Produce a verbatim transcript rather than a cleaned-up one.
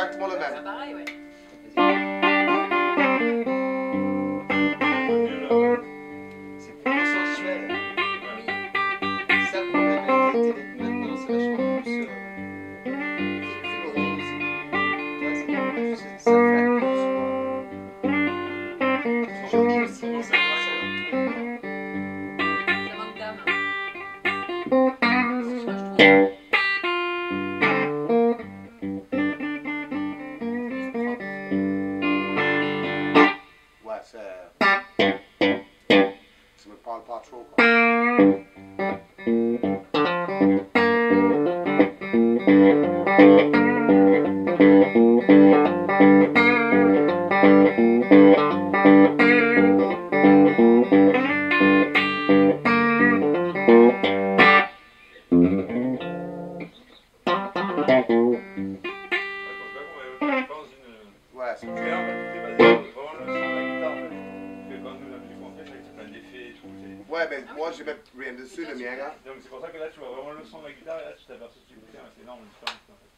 exactement le même. C'est pareil, ouais. C'est plus consensuel. Oui. C'est ça le problème avec les télés. Maintenant, c'est vachement plus. Euh, fleurose. Tu vois, c'est plus. Ça flatte plus, quoi. C'est joli aussi, mais ça ça Ça manque d'âme. C'est ce que je trouve. Ouais, c'est. Ça me parle pas trop, quoi. Ouais, c'est Parce que là, en fait, tu t'es basé sur vraiment le son de la guitare, en fait. Parce que quand nous, la musique qu'on fait, c'est avec plein d'effets et tout. c'est- Ouais, mais moi, je mets rien dessus, le mien, là. Donc c'est pour ça que là, tu vois vraiment le son de la guitare et là, tu t'aperçois que tu écoutes, c'est énorme, la différence, en fait.